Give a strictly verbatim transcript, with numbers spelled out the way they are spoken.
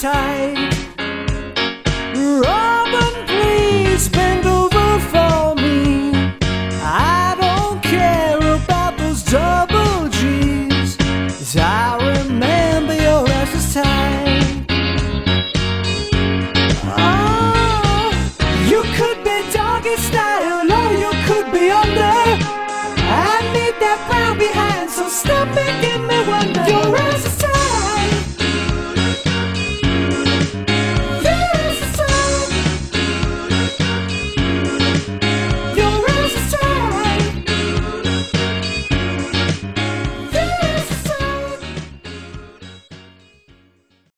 tight. Robin, please bend over for me. I don't care about those double G's, 'cause I remember your ass was tight. Oh, you could be doggy style.